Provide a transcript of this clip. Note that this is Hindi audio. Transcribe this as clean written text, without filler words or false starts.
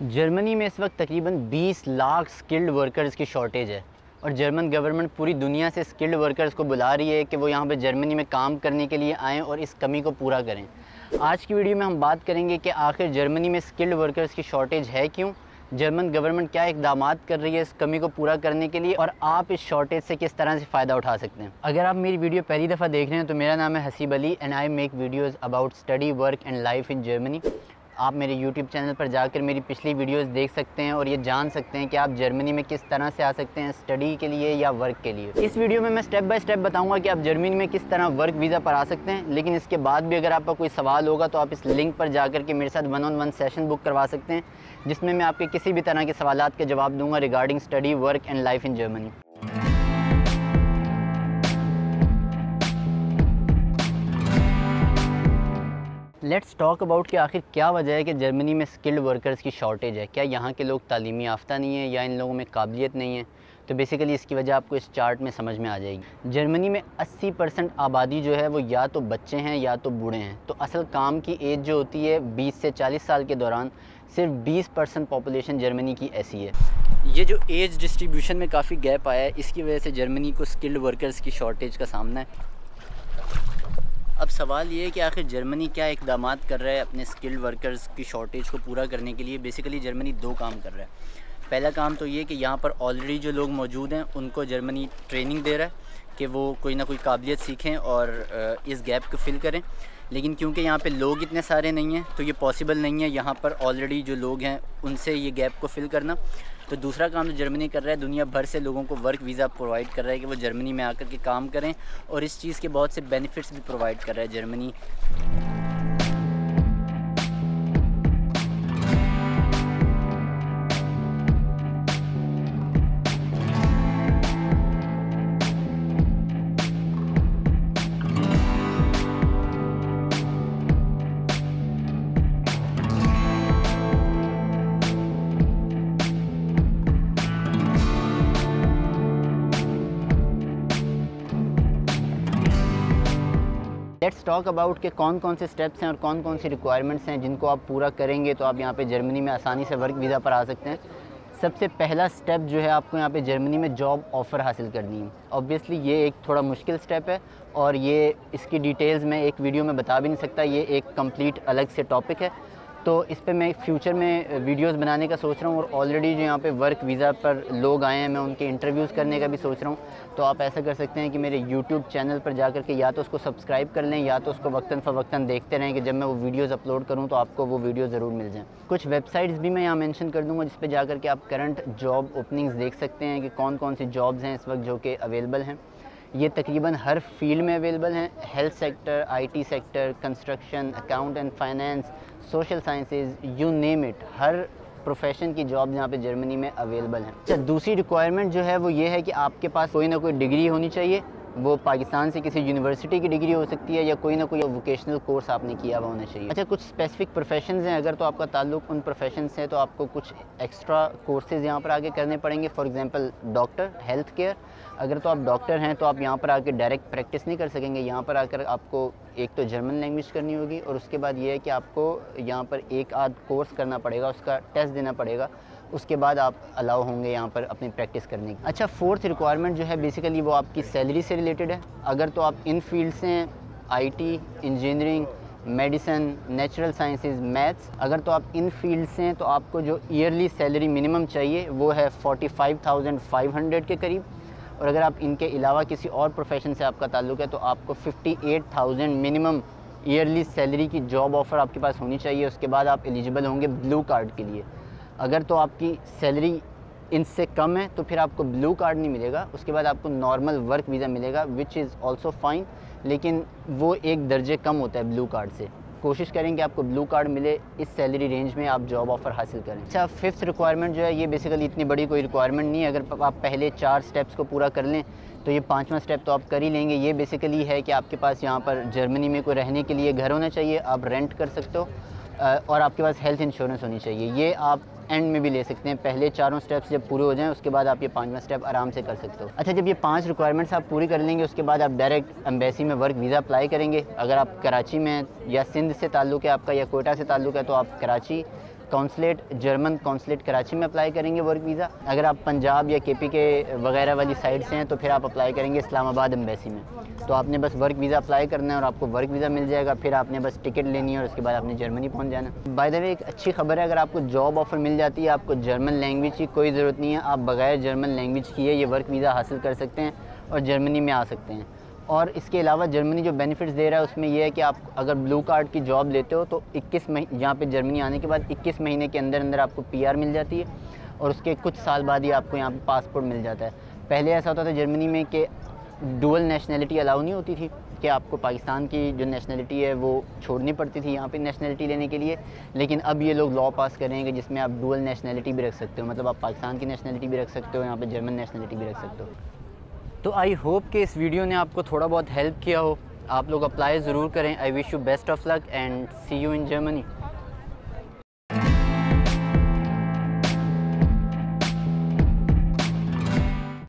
जर्मनी में इस वक्त तकरीबन 20 लाख स्किल्ड वर्कर्स की शॉर्टेज है और जर्मन गवर्नमेंट पूरी दुनिया से स्किल्ड वर्कर्स को बुला रही है कि वो यहाँ पे जर्मनी में काम करने के लिए आएँ और इस कमी को पूरा करें। आज की वीडियो में हम बात करेंगे कि आखिर जर्मनी में स्किल्ड वर्कर्स की शॉर्टेज है क्यों, जर्मन गवर्नमेंट क्या इक़दाम कर रही है इस कमी को पूरा करने के लिए और आप इस शॉर्टेज से किस तरह से फ़ायदा उठा सकते हैं। अगर आप मेरी वीडियो पहली दफ़ा देख रहे हैं तो मेरा नाम है Haseeb Ali and I make videos about study, work and life in Germany. आप मेरे YouTube चैनल पर जाकर मेरी पिछली वीडियोस देख सकते हैं और ये जान सकते हैं कि आप जर्मनी में किस तरह से आ सकते हैं स्टडी के लिए या वर्क के लिए। इस वीडियो में मैं स्टेप बाय स्टेप बताऊंगा कि आप जर्मनी में किस तरह वर्क वीज़ा पर आ सकते हैं, लेकिन इसके बाद भी अगर आपका कोई सवाल होगा तो आप इस लिंक पर जाकर के मेरे साथ 1-on-1 सेशन बुक करवा सकते हैं, जिसमें मैं आपके किसी भी तरह के सवालात के जवाब दूँगा regarding study, work and life in Germany. Let's talk about कि आखिर क्या वजह है कि जर्मनी में स्किल्ड वर्कर्स की शॉर्टेज है। क्या यहाँ के लोग तालीमी याफ्ता नहीं है या इन लोगों में काबिलियत नहीं है? तो बेसिकली इसकी वजह आपको इस चार्ट में समझ में आ जाएगी। जर्मनी में 80% आबादी जो है वो या तो बच्चे हैं या तो बूढ़े हैं। तो असल काम की एज जो होती है 20 से 40 साल के दौरान सिर्फ 20% पॉपुलेशन जर्मनी की ऐसी है। ये जो एज डिस्ट्रीब्यूशन में काफ़ी गैप आया है, इसकी वजह से जर्मनी को स्किल्ड वर्कर्स की शॉर्टेज का सामना है। अब सवाल ये है कि आखिर जर्मनी क्या इक़दाम कर रहा है अपने स्किल्ड वर्कर्स की शॉर्टेज को पूरा करने के लिए। बेसिकली जर्मनी दो काम कर रहा है। पहला काम तो ये कि यहाँ पर ऑलरेडी जो लोग मौजूद हैं उनको जर्मनी ट्रेनिंग दे रहा है कि वो कोई ना कोई काबिलियत सीखें और इस गैप को फिल करें। लेकिन क्योंकि यहाँ पे लोग इतने सारे नहीं हैं तो ये पॉसिबल नहीं है यहाँ पर ऑलरेडी जो लोग हैं उनसे ये गैप को फिल करना। तो दूसरा काम जो जर्मनी कर रहा है, दुनिया भर से लोगों को वर्क वीज़ा प्रोवाइड कर रहा है कि वो जर्मनी में आकर के काम करें और इस चीज़ के बहुत से बेनिफिट्स भी प्रोवाइड कर रहा है जर्मनी। लेट्स टॉक अबाउट के कौन कौन से स्टेप्स हैं और कौन कौन सी रिक्वायरमेंट्स हैं जिनको आप पूरा करेंगे तो आप यहाँ पे जर्मनी में आसानी से वर्क वीज़ा पर आ सकते हैं। सबसे पहला स्टेप जो है, आपको यहाँ पे जर्मनी में जॉब ऑफ़र हासिल करनी है। ऑब्वियसली ये एक थोड़ा मुश्किल स्टेप है और ये इसकी डिटेल्स मैं एक वीडियो में बता भी नहीं सकता, ये एक कंप्लीट अलग से टॉपिक है। तो इस पे मैं फ्यूचर में वीडियोस बनाने का सोच रहा हूँ और ऑलरेडी जो यहाँ पे वर्क वीज़ा पर लोग आए हैं मैं उनके इंटरव्यूज़ करने का भी सोच रहा हूँ। तो आप ऐसा कर सकते हैं कि मेरे यूट्यूब चैनल पर जाकर के या तो उसको सब्सक्राइब कर लें या तो उसको वक्तन फ़वक्तन देखते रहें कि जब मैं वो वीडियोज़ अपलोड करूँ तो आपको वो वीडियो ज़रूर मिल जाएँ। कुछ वेबसाइट्स भी मैं यहाँ मेंशन कर दूँगा जिस पर जाकर के आप करंट जॉब ओपनिंग्स देख सकते हैं कि कौन कौन सी जॉब्स हैं इस वक्त जो कि अवेलेबल हैं। ये तकरीबन हर फील्ड में अवेलेबल हैं, health sector, IT sector, construction, account and finance, social sciences, you name it, हर प्रोफेशन की जॉब यहाँ पे जर्मनी में अवेलेबल हैं। अच्छा, दूसरी रिक्वायरमेंट जो है वो ये है कि आपके पास कोई ना कोई डिग्री होनी चाहिए। वो पाकिस्तान से किसी यूनिवर्सिटी की डिग्री हो सकती है या कोई ना कोई वोकेशनल कोर्स आपने किया हुआ होना चाहिए। अच्छा, कुछ स्पेसिफिक प्रोफेशंस हैं, अगर तो आपका ताल्लुक उन प्रोफेशन से है तो आपको कुछ एक्स्ट्रा कोर्सेज़ यहाँ पर आगे करने पड़ेंगे। For example doctor, health care. अगर तो आप डॉक्टर हैं तो आप यहाँ पर आकर डायरेक्ट प्रैक्टिस नहीं कर सकेंगे। यहाँ पर आकर आपको एक तो जर्मन लैंग्वेज करनी होगी और उसके बाद ये है कि आपको यहाँ पर एक आध कोर्स करना पड़ेगा, उसका टेस्ट देना पड़ेगा, उसके बाद आप अलाउ होंगे यहाँ पर अपनी प्रैक्टिस करने की। अच्छा, फोर्थ रिक्वायरमेंट जो है बेसिकली वो आपकी सैलरी से रिलेटेड है। अगर तो आप इन फील्ड से हैं, IT, engineering, medicine, natural sciences, maths, अगर तो आप इन फील्ड से हैं तो आपको जो ईयरली सैलरी मिनिमम चाहिए वो है 45,500 के करीब। और अगर आप इनके अलावा किसी और प्रोफेशन से आपका ताल्लुक़ है तो आपको 58,000 मिनिमम ईयरली सैलरी की जॉब ऑफ़र आपके पास होनी चाहिए। उसके बाद आप एलिजिबल होंगे ब्लू कार्ड के लिए। अगर तो आपकी सैलरी इनसे कम है तो फिर आपको ब्लू कार्ड नहीं मिलेगा, उसके बाद आपको नॉर्मल वर्क वीज़ा मिलेगा विच इज़ ऑल्सो फाइन, लेकिन वो एक दर्जे कम होता है ब्लू कार्ड से। कोशिश करें कि आपको ब्लू कार्ड मिले, इस सैलरी रेंज में आप जॉब ऑफ़र हासिल करें। अच्छा, फिफ्थ रिक्वायरमेंट जो है ये बेसिकली इतनी बड़ी कोई रिक्वायरमेंट नहीं है। अगर आप पहले 4 स्टेप्स को पूरा कर लें तो ये 5वां स्टेप तो आप कर ही लेंगे। ये बेसिकली है कि आपके पास यहाँ पर जर्मनी में कोई रहने के लिए घर होना चाहिए, आप रेंट कर सकते हो और आपके पास हेल्थ इंश्योरेंस होनी चाहिए। ये आप एंड में भी ले सकते हैं। पहले चारों स्टेप्स जब पूरे हो जाएं उसके बाद आप ये 5वां स्टेप आराम से कर सकते हो। अच्छा, जब ये 5 रिक्वायरमेंट्स आप पूरी कर लेंगे उसके बाद आप डायरेक्ट एम्बेसी में वर्क वीज़ा अप्लाई करेंगे। अगर आप कराची में या सिंध से ताल्लुक़ है आपका या कोयटा से ताल्लुक़ है तो आप Karachi consulate German consulate Karachi में अप्लाई करेंगे वर्क वीज़ा। अगर आप पंजाब या केपी के वगैरह वाली साइड से हैं तो फिर आप अप्लाई करेंगे इस्लामाबाद एम्बेसी में। तो आपने बस वर्क वीज़ा अप्लाई करना है और आपको वर्क वीज़ा मिल जाएगा। फिर आपने बस टिकट लेनी है और उसके बाद आपने जर्मनी पहुंच जाना। बाय द वे एक अच्छी खबर है, अगर आपको जॉब ऑफ़र मिल जाती है आपको जर्मन लैंग्वेज की कोई ज़रूरत नहीं है। आप बगैर जर्मन लैंग्वेज किए ये वर्क वीज़ा हासिल कर सकते हैं और जर्मनी में आ सकते हैं। और इसके अलावा जर्मनी जो बेनिफिट्स दे रहा है उसमें यह है कि आप अगर ब्लू कार्ड की जॉब लेते हो तो 21 महीने यहाँ पे जर्मनी आने के बाद 21 महीने के अंदर अंदर आपको पीआर मिल जाती है और उसके कुछ साल बाद ही आपको यहाँ पे पासपोर्ट मिल जाता है। पहले ऐसा होता था जर्मनी में कि डुअल नेशनलिटी अलाउ नहीं होती थी कि आपको पाकिस्तान की जो नेशनलिटी है वो छोड़नी पड़ती थी यहाँ पे नेशनलिटी लेने के लिए, लेकिन अब ये लोग लॉ पास करेंगे जिसमें आप डुअल नेशनलिटी भी रख सकते हो, मतलब आप पाकिस्तान की नेशनलिटी भी रख सकते हो, यहाँ पे जर्मन नेशनलिटी भी रख सकते हो। तो आई होप कि इस वीडियो ने आपको थोड़ा बहुत हेल्प किया हो। आप लोग अप्लाई ज़रूर करें। I wish you best of luck and see you in Germany.